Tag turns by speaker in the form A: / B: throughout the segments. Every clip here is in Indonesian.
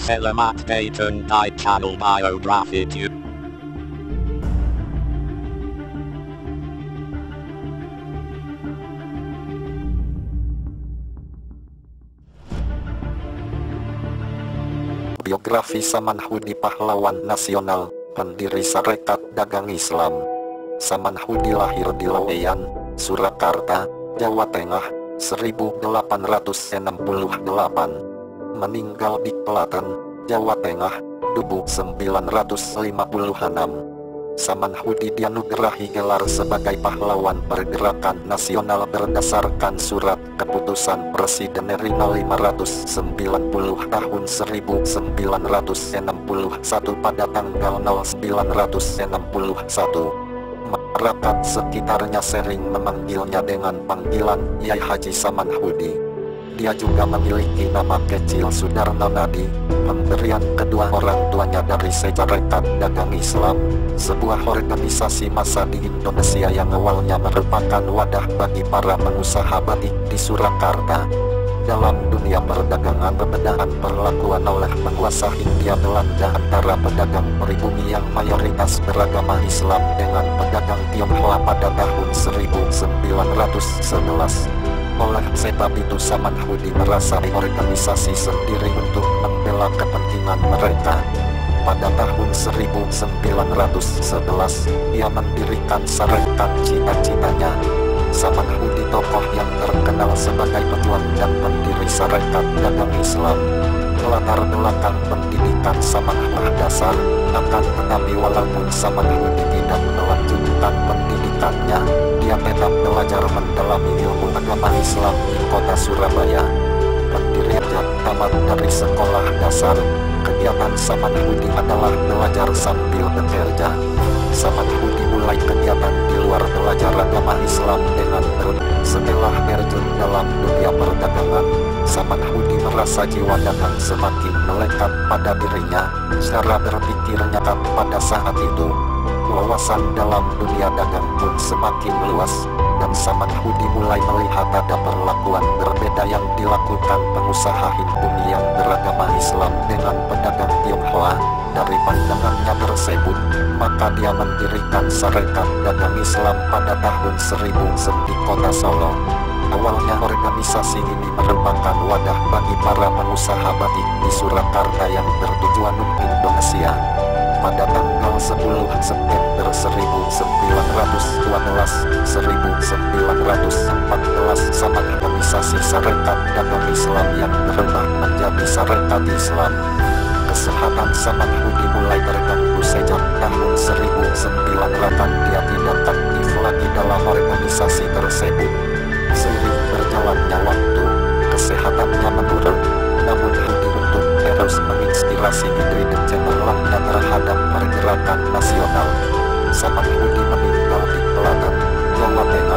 A: Selamat datang di channel Biografi You.
B: Biografi Samanhudi, pahlawan nasional, pendiri Sarekat Dagang Islam. Samanhudi lahir di Laweyan, Surakarta, Jawa Tengah, 1868. Meninggal di Klaten, Jawa Tengah, 1956. Samanhudi dianugerahi gelar sebagai pahlawan pergerakan nasional berdasarkan surat keputusan Presiden RI No. 590 tahun 1961 pada tanggal 09/1961. Masyarakat sekitarnya sering memanggilnya dengan panggilan Yai Haji Samanhudi. Dia juga memiliki nama kecil Sudarno Nadi, pemberian kedua orang tuanya dari Sarekat Dagang Islam, sebuah organisasi massa di Indonesia yang awalnya merupakan wadah bagi para pengusaha batik di Surakarta. Dalam dunia perdagangan, perbedaan perlakuan oleh penguasa Hindia Belanda antara pedagang pribumi yang mayoritas beragama Islam dengan pedagang Tionghoa pada tahun 1911. Oleh sebab itu Samanhudi merasa organisasi sendiri untuk membela kepentingan mereka. Pada tahun 1911, ia mendirikan Sarekat Cita-Citanya. Samanhudi tokoh yang terkenal sebagai pejuang dan pendiri Sarekat Dagang Islam. Latar belakang pendidikan Samanhudi dasar, akan tetapi walaupun Samanhudi tidak melanjutkan pendidikannya, dia tetap belajar mendalami ilmu agama Islam di kota Surabaya. Pendiriannya tamat dari sekolah dasar. Kegiatan Samanhudi adalah belajar sambil bekerja. Samanhudi mulai kegiatan di luar belajar agama Islam dengan setelah terjun dalam dunia perdagangan. Samanhudi merasa jiwa dagang semakin melekat pada dirinya. Cara berpikirnya pada saat itu, wawasan dalam dunia dagang pun semakin luas, dan Samanhudi mulai melihat ada perlakuan berbeda yang dilakukan pengusaha Hindu yang beragama Islam dengan pedagang Tionghoa. Dari pandangannya tersebut, maka dia mendirikan Sarekat Dagang Islam pada tahun 1000 di kota Solo. Awalnya organisasi ini merupakan wadah bagi para pengusaha batik di Surakarta yang bertujuan untuk Indonesia. Pada tanggal 10 September 1914, sama organisasi Sarekat Dagang Islam yang berubah menjadi Sarekat Islam. Kesehatan Samanhudi mulai terganggu sejak tahun 1908. Dia tidak aktif lagi dalam organisasi tersebut. Seiring berjalannya waktu, kesehatannya menurun, namun Hudi untuk terus menginspirasi ide dan cemerlangnya terhadap pergerakan nasional. Samanhudi meninggal di Klaten, Jawa Tengah,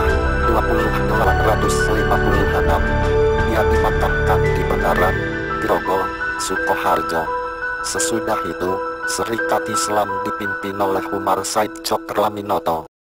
B: 2856. Dia dimakamkan di Benaran, Grogol, Sukoharjo. Sesudah itu, Serikat Islam dipimpin oleh Umar Said Cokroaminoto.